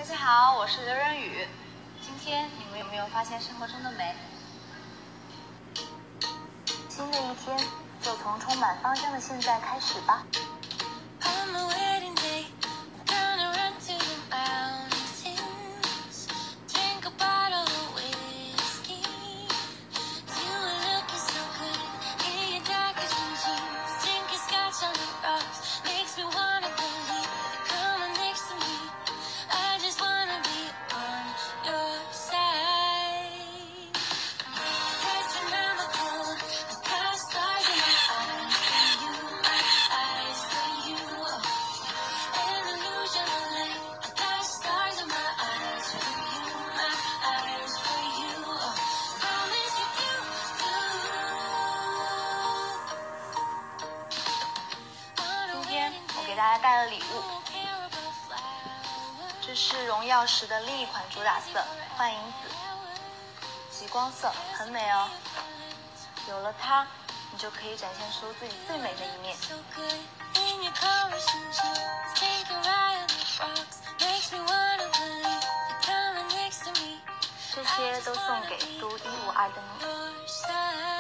大家好，我是刘仁宇。今天你们有没有发现生活中的美？新的一天就从充满芳香的现在开始吧。给大家带了礼物，这是荣耀10的另一款主打色幻影紫，极光色，很美哦。有了它，你就可以展现出自己最美的一面。这些都送给独一无二的你。